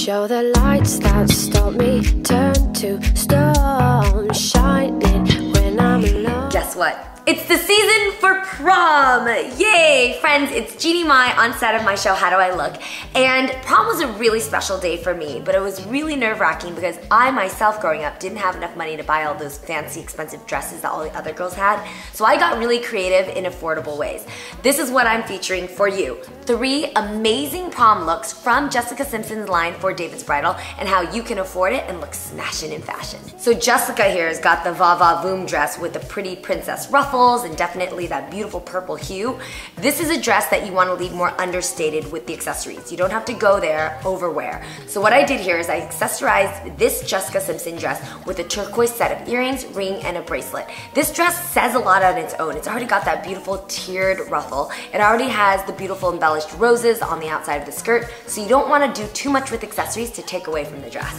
show the lights that stop me turn to stone, shining when I'm alone. Guess what? It's the season for prom! Yay! Friends, it's Jeannie Mai on set of my show, How Do I Look? And prom was a really special day for me, but it was really nerve-wracking because I myself, growing up, didn't have enough money to buy all those fancy, expensive dresses that all the other girls had. So I got really creative in affordable ways. This is what I'm featuring for you. 3 amazing prom looks from Jessica Simpson's line for David's Bridal and how you can afford it and look smashing in fashion. So Jessica here has got the Va Va Voom dress with the pretty princess ruffles and definitely that beautiful purple hue. This is a dress that you want to leave more understated with the accessories. You don't have to go there overwear. So what I did here is I accessorized this Jessica Simpson dress with a turquoise set of earrings, ring, and a bracelet. This dress says a lot on its own. It's already got that beautiful tiered ruffle. It already has the beautiful embellished roses on the outside of the skirt, so you don't want to do too much with accessories to take away from the dress.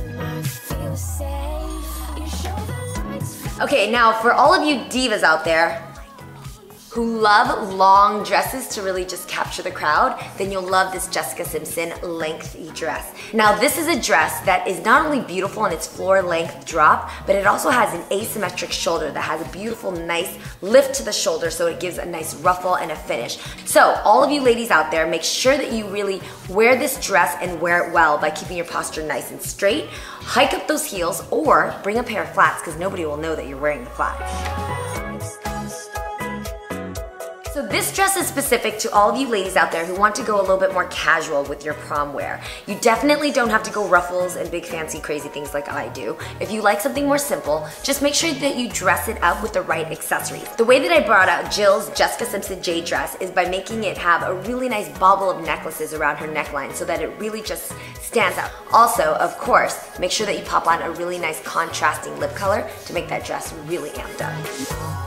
Okay, now for all of you divas out there who love long dresses to really just capture the crowd, then you'll love this Jessica Simpson lengthy dress. Now this is a dress that is not only beautiful in its floor length drop, but it also has an asymmetric shoulder that has a beautiful, nice lift to the shoulder, so it gives a nice ruffle and a finish. So all of you ladies out there, make sure that you really wear this dress and wear it well by keeping your posture nice and straight. Hike up those heels or bring a pair of flats because nobody will know that you're wearing the flats. So this dress is specific to all of you ladies out there who want to go a little bit more casual with your prom wear. You definitely don't have to go ruffles and big fancy crazy things like I do. If you like something more simple, just make sure that you dress it up with the right accessories. The way that I brought out Jill's Jessica Simpson jade dress is by making it have a really nice bauble of necklaces around her neckline so that it really just stands out. Also, of course, make sure that you pop on a really nice contrasting lip color to make that dress really amped up.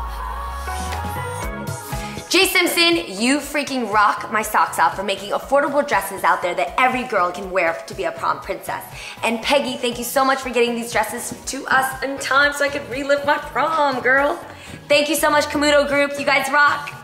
Jay Simpson, you freaking rock my socks off for making affordable dresses out there that every girl can wear to be a prom princess. And Peggy, thank you so much for getting these dresses to us in time so I could relive my prom, girl. Thank you so much, Camuto Group. You guys rock.